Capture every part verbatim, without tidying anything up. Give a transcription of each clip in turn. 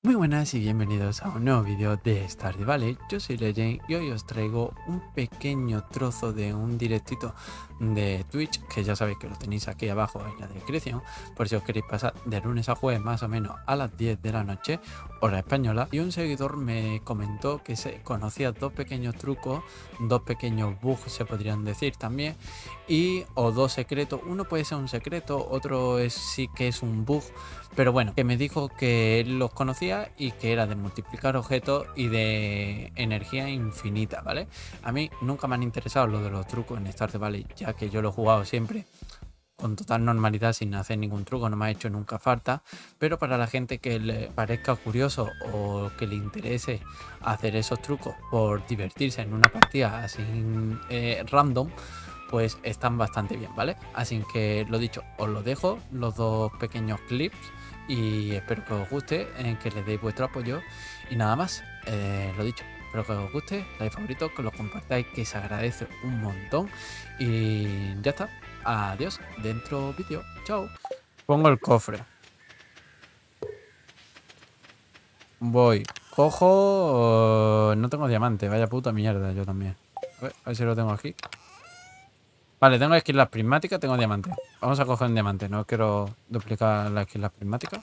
Muy buenas y bienvenidos a un nuevo vídeo de Stardew Valley. Yo soy Legend y hoy os traigo un pequeño trozo de un directito de Twitch, que ya sabéis que lo tenéis aquí abajo en la descripción, por si os queréis pasar de lunes a jueves más o menos a las diez de la noche, hora española. Y un seguidor me comentó que se conocía dos pequeños trucos, dos pequeños bugs se podrían decir también, y o dos secretos. Uno puede ser un secreto, otro es sí que es un bug, pero bueno, que me dijo que él los conocía y que era de multiplicar objetos y de energía infinita, ¿vale? A mí nunca me han interesado lo de los trucos en Stardew Valley, ya que yo lo he jugado siempre con total normalidad sin hacer ningún truco, no me ha hecho nunca falta, pero para la gente que le parezca curioso o que le interese hacer esos trucos por divertirse en una partida así eh, random, pues están bastante bien, ¿vale? Así que lo dicho, os lo dejo, los dos pequeños clips, y espero que os guste, en que le deis vuestro apoyo y nada más. Eh, lo dicho, espero que os guste, like favorito, que lo compartáis, que se agradece un montón y ya está. Adiós, dentro vídeo, chao. Pongo el cofre, voy, cojo, no tengo diamante, vaya puta mierda, yo también. A ver, a ver si lo tengo aquí. Vale, tengo esquilas prismáticas, tengo diamante. Vamos a coger un diamante, no quiero duplicar las esquilas prismáticas.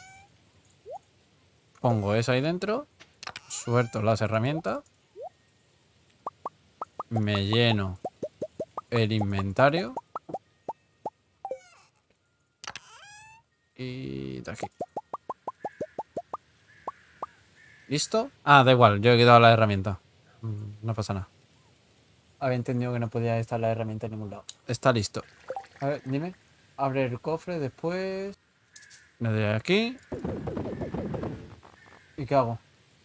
Pongo eso ahí dentro, suelto las herramientas, me lleno el inventario y de aquí. ¿Listo? Ah, da igual, yo he quitado la herramienta. No pasa nada. Había entendido que no podía estar la herramienta en ningún lado. Está listo. A ver, dime. Abre el cofre después. Le doy aquí. ¿Y qué hago?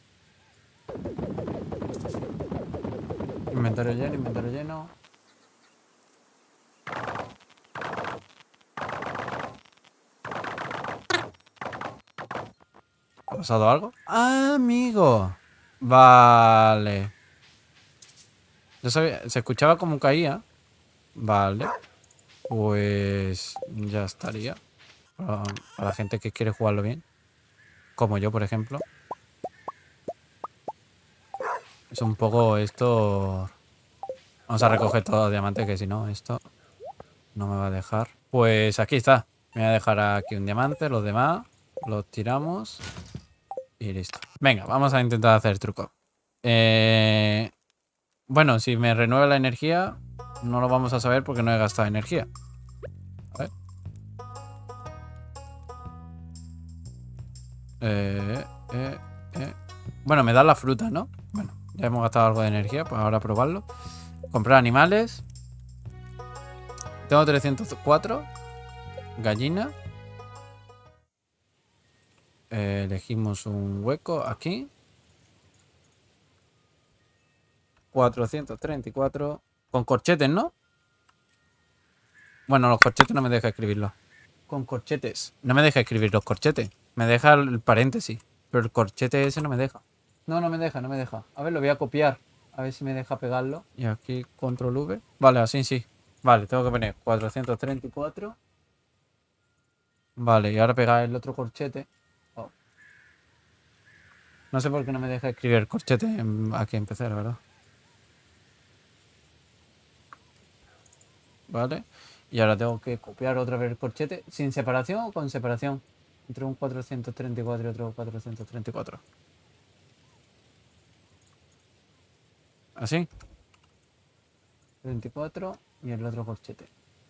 Inventario lleno, inventario lleno. ¿Ha pasado algo? ¡Ah, amigo! Vale. Yo sabía, se escuchaba como caía. Vale. Pues ya estaría. Para, para la gente que quiere jugarlo bien. Como yo, por ejemplo. Es un poco esto... Vamos a recoger todos los diamantes, que si no, esto no me va a dejar. Pues aquí está. Me voy a dejar aquí un diamante. Los demás los tiramos. Y listo. Venga, vamos a intentar hacer el truco. Eh... Bueno, si me renueva la energía, no lo vamos a saber porque no he gastado energía. A ver. Eh, eh, eh. Bueno, me da la fruta, ¿no? Bueno, ya hemos gastado algo de energía, pues ahora probarlo. Comprar animales. Tengo trescientos cuatro. Gallina. Eh, elegimos un hueco aquí. cuatrocientos treinta y cuatro. Con corchetes, ¿no? Bueno, los corchetes no me deja escribirlo. Con corchetes. No me deja escribir los corchetes. Me deja el paréntesis. Pero el corchete ese no me deja. No, no me deja, no me deja. A ver, lo voy a copiar. A ver si me deja pegarlo. Y aquí control V. Vale, así sí. Vale, tengo que poner cuatrocientos treinta y cuatro. Vale, y ahora pegar el otro corchete. Oh. No sé por qué no me deja escribir el corchete en, aquí en P C, la verdad. Vale. Y ahora tengo que copiar otra vez el corchete. ¿Sin separación o con separación? Entre un cuatrocientos treinta y cuatro y otro cuatrocientos treinta y cuatro. Así. treinta y cuatro y el otro corchete.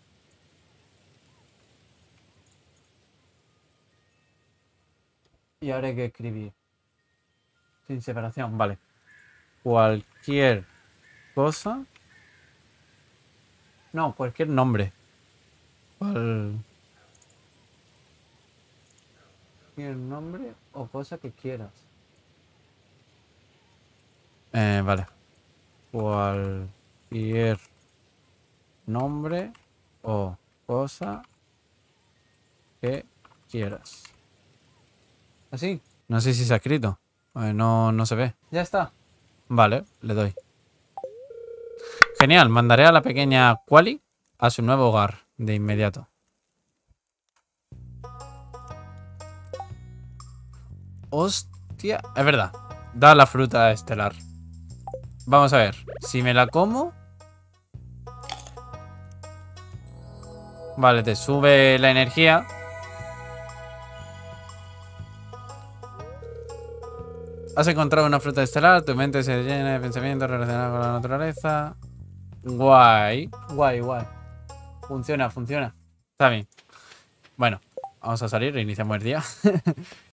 Y ahora hay que escribir. Sin separación, vale. Cualquier cosa. No, cualquier nombre. Cual... Cualquier nombre o cosa que quieras. Eh, vale. Cualquier nombre o cosa que quieras. ¿Así? No sé si se ha escrito. Eh, no, no se ve. Ya está. Vale, le doy. Genial, mandaré a la pequeña Quali a su nuevo hogar de inmediato. Hostia. Tía, es verdad. Da la fruta estelar. Vamos a ver. Si me la como... Vale, te sube la energía. Has encontrado una fruta estelar. Tu mente se llena de pensamientos relacionados con la naturaleza. Guay. Guay, guay. Funciona, funciona. Está bien. Bueno, vamos a salir, reiniciamos el día.